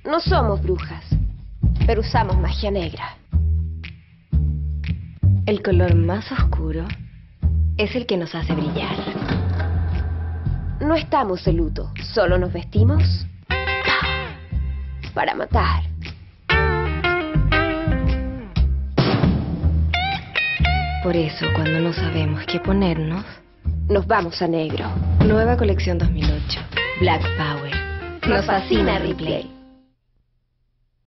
No somos brujas, pero usamos magia negra. El color más oscuro es el que nos hace brillar. No estamos de luto, solo nos vestimos para matar. Por eso, cuando no sabemos qué ponernos, nos vamos a negro. Nueva colección 2008. Black Power. Nos fascina Ripley.